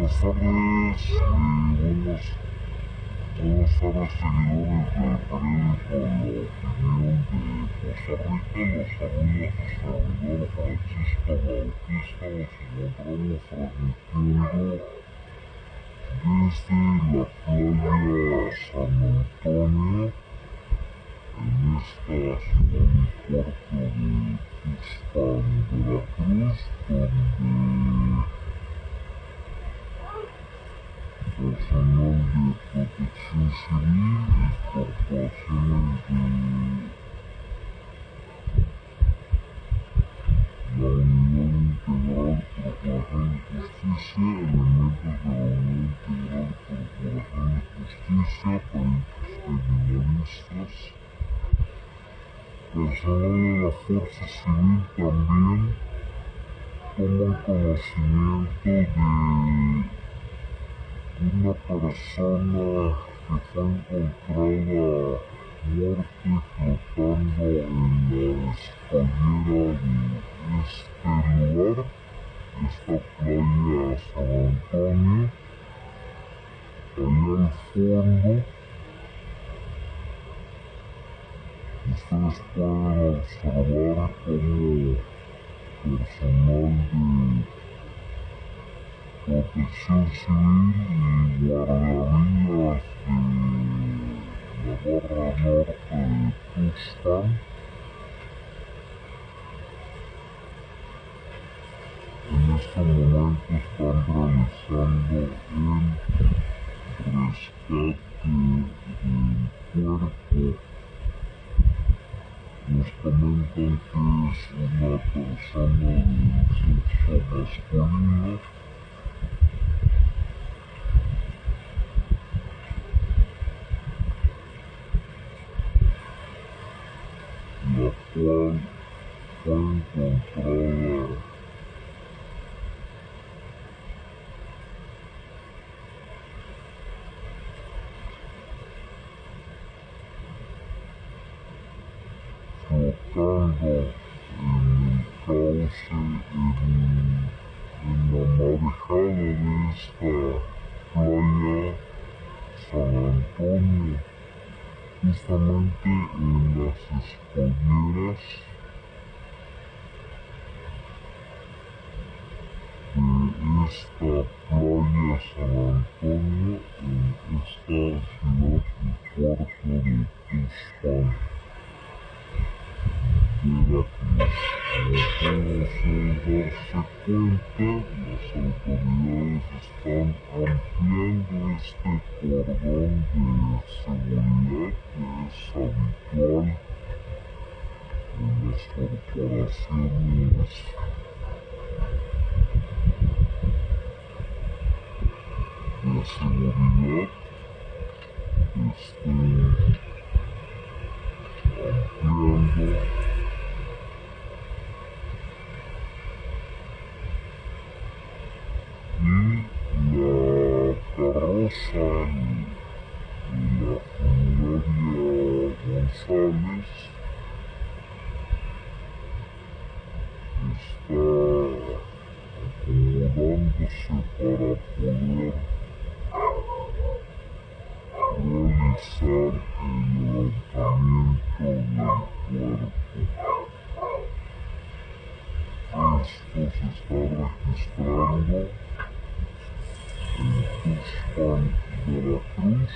Buenas tardes, buenas tardes seguidores del periódico La Opinión de Costa Rica. Los saluda su servidor Francisco Bautista. Nos encontramos transmitiendo desde la playa San Antonio en esta ciudad y puerto de Tuxpan, Veracruz, donde personal de protección civil y corporaciones de la Unidad Integral Procuración de Justicia, elementos de la Unidad Integral Procuración de Justicia, peritos criminalistas, personal de la Fuerza Civil también toman conocimiento de una persona que fue encontrada muerta flotando en la escollera de este lugar, esta playa San Antonio. Allá al fondo ustedes pueden observar como personal de protección civil y guardavidas de la barra norte de Tuxpan en este momento están realizando el rescate del cuerpo. Nos comentan que es una persona de sexo masculino, la cual fue encontrada flotando en el cauce, en la marejada de esta playa San Antonio, justamente en las escolleras de esta playa San Antonio, en esta ciudad y puerto de Tuxpan, Veracruz. Como pueden darse cuenta, las autoridades están ampliando este cordón de seguridad que es habitual en las corporaciones de seguridad que estén ampliando y la carroza de la funeraria González está acomodándose para poder realizar el levantamiento del cuerpo. Esto se está registrando en Tuxpan, Veracruz.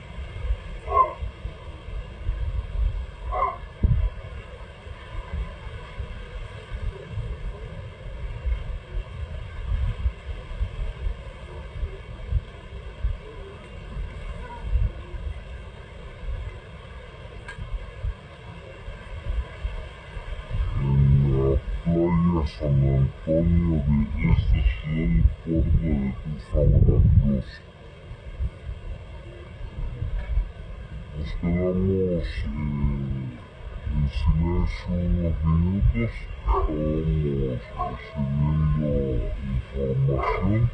Playa San Antonio de esta ciudad y puerto de Tuxpan, Veracruz. Nos quedamos en silencio unos minutos, estábamos recibiendo información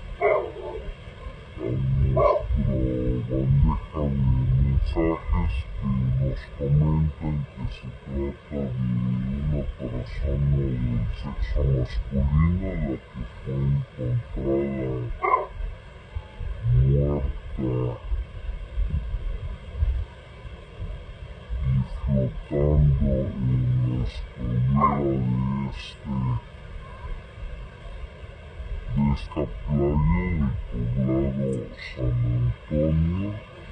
a nuestra bandeja de mensajes que nos comentan que se trata de una persona del sexo masculino la que fue encontrada esta playa del poblado San Antonio.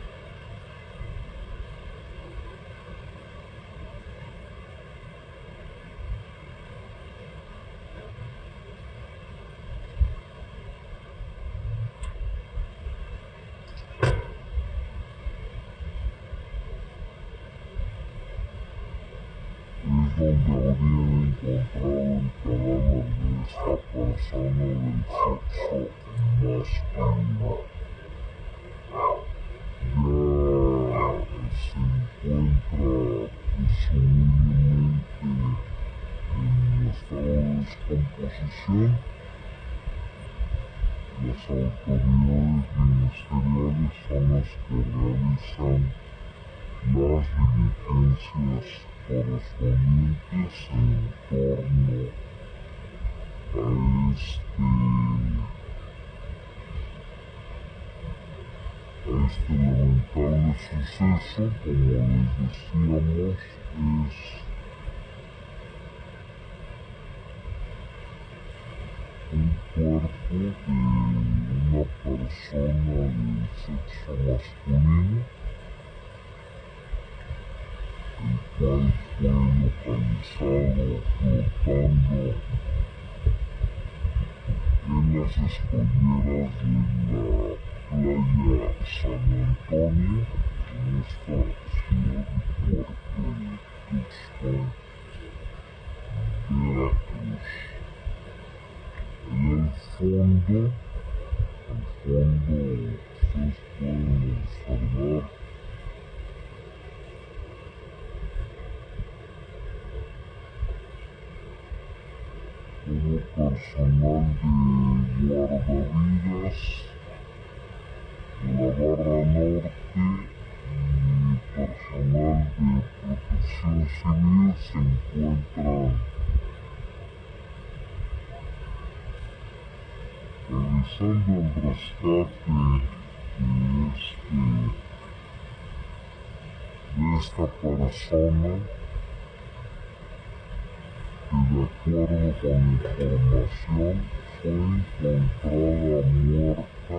Es donde habrían encontrado el cadáver de esta persona del sexo masculino. Ya se encuentra presumiblemente en estado de descomposición. Las autoridades ministeriales son las que realizan las diligencias correspondientes en torno a este lamentable suceso. Como les decíamos, es un cuerpo de una persona del sexo masculino, el cual fue localizado flotando en las escolleras de la playa San Antonio, en esta ciudad y puerto de Tuxpan, Veracruz. Allá al fondo ustedes pueden observar como personal de guardavidas de la barra norte y personal de protección civil se encuentran realizando el rescate de esta persona, que de acuerdo con información fue encontrada muerta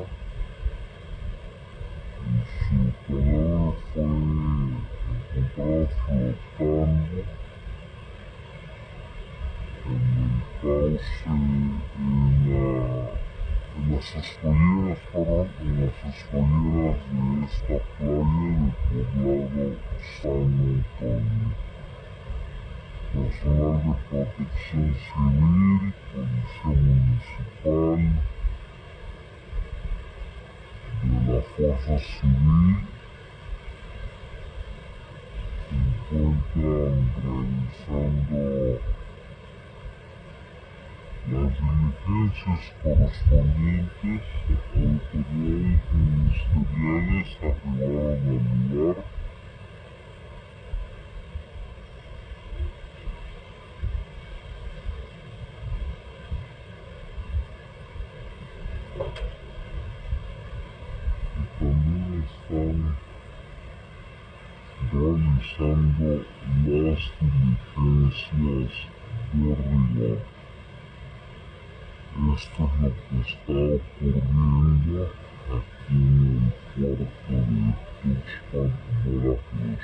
y su cadáver fue encontrado flotando en el cauce, en las escolleras de esta playa del poblado San Antonio. Personal de protección civil, policía municipal, de la fuerza civil, se encuentran realizando las diligencias correspondientes. Autoridades ministeriales arribaron al lugar. También están realizando las diligencias de rigor. Esto es lo que está ocurriendo aquí en el puerto de Tuxpan, Veracruz.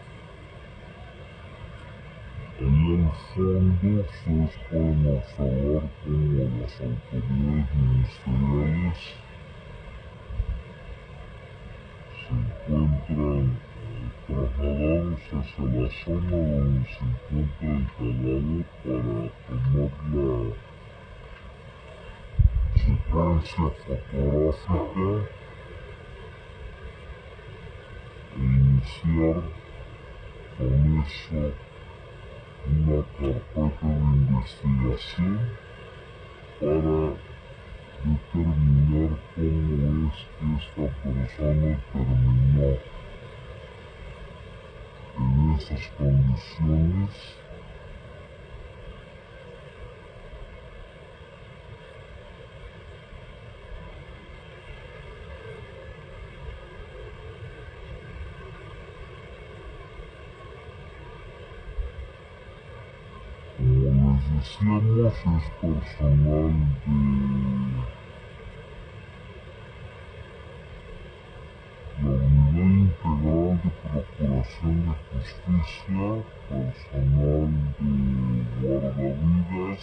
Ahí al fondo ustedes pueden observar cómo las autoridades ministeriales se encuentran trasladados hacia la zona donde se encuentra el cadáver para tomar la secuencia fotográfica e iniciar con eso una carpeta de investigación para determinar cómo es que esta persona terminó en esas condiciones. Como les decíamos, es personal Procuración de Justicia, personal de guardavidas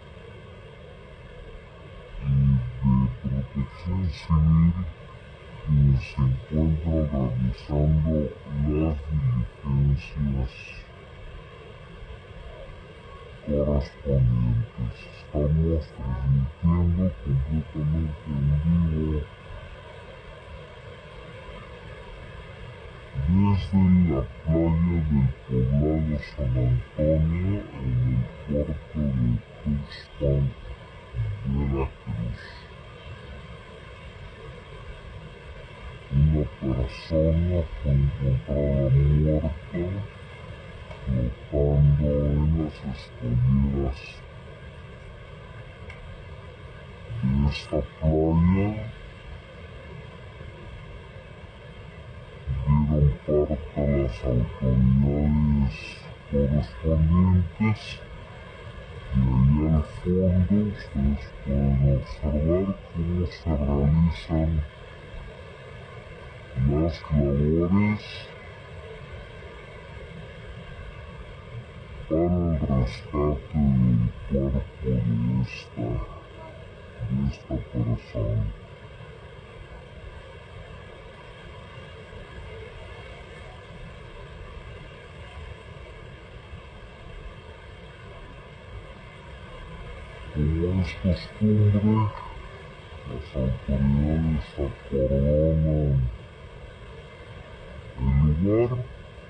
y de protección civil, quienes se encuentran realizando las diligencias correspondientes. Estamos transmitiendo completamente en vivo desde la playa del poblado San Antonio en el puerto de Tuxpan, Veracruz. Una persona fue encontrada muerta flotando en las escaleras de esta playa. Dieron parte a las autoridades correspondientes y ahí al fondo ustedes pueden observar cómo se realizan las labores para el rescate del cuerpo de esta persona. Como es costumbre, las autoridades acordonan el lugar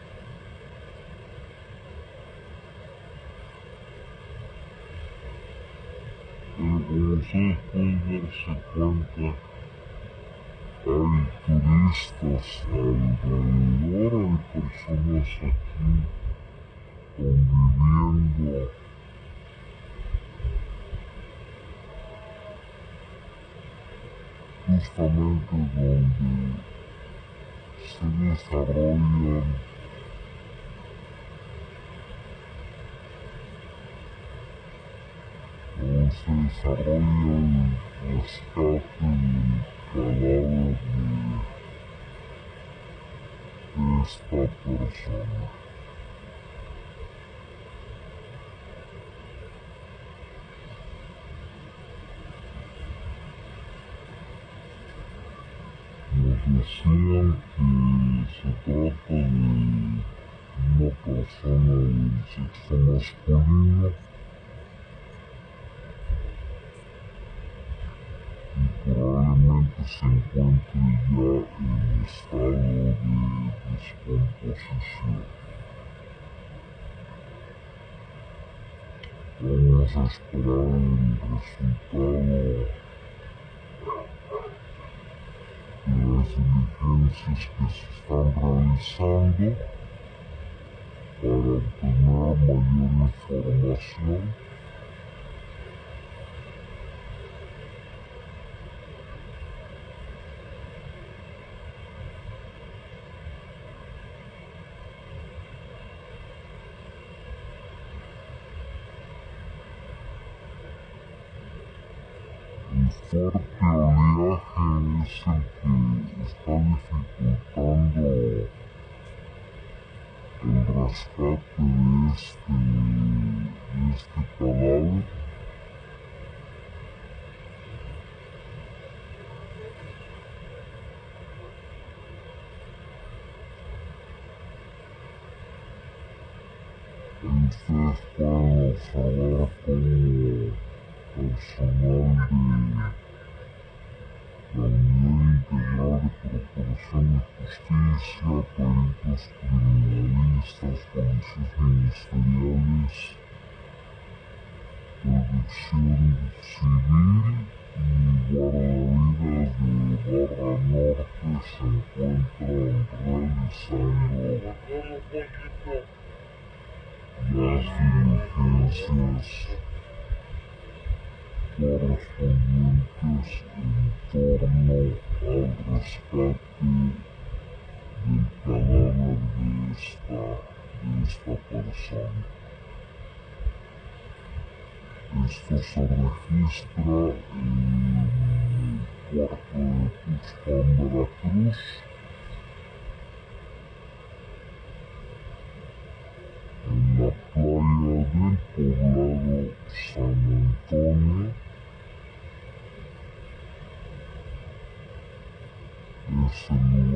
pero como ustedes pueden darse cuenta, hay turistas alrededor, hay personas aquí conviviendo justamente donde se desarrollan el rescate del cadáver de esta persona. Nos decían que se trata de una persona del sexo masculino y probablemente se encuentre ya en estado de descomposición. Vamos a esperar el resultado de las diligencias que se están realizando para obtener mayor información. El fuerte oleaje es el que está dificultando el rescate de este cadáver. Ustedes pueden observar cómo personal de la Unidad Integral de Procuración de Justicia, peritos criminalistas, policías ministeriales, protección civil y guardavidas de Barra Norte se encuentran realizando las diligencias correspondientes en torno al rescate del cadáver de esta persona. Esto se registra en el puerto de Tuxpan, Veracruz. llamado San Antonio. Es el